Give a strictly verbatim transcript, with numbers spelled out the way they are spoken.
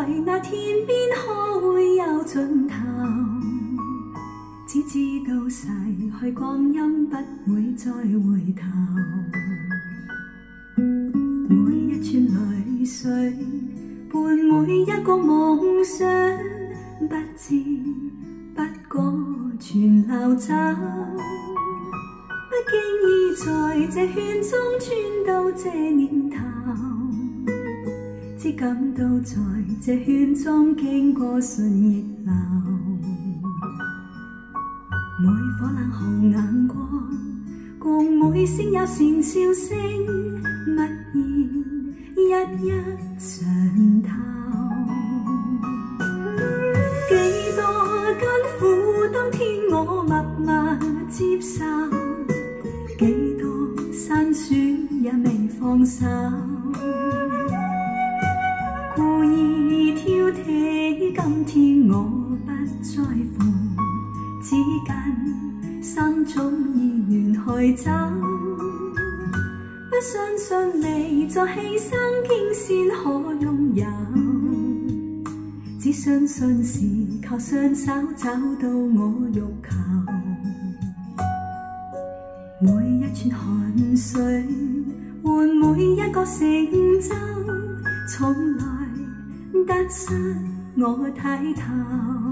那天边可會有盡頭？只知道逝去光陰不會再回頭。每一串淚水伴每一個夢想，不知不覺全流走。不經意在這圈中穿到這年頭，只感到在這圈中經過順逆流。每顆冷酷眼光，共每聲友善笑聲，默然一一嘗透。幾多艱苦，當天我默默接受，幾多辛酸也未放手。故意挑剔，今天我不在乎，只緊心中意願去走。不相信未作犧牲，竟先可擁有，只相信是靠雙手找到我欲求。每一串汗水換每一個成就，從來得失我睇透。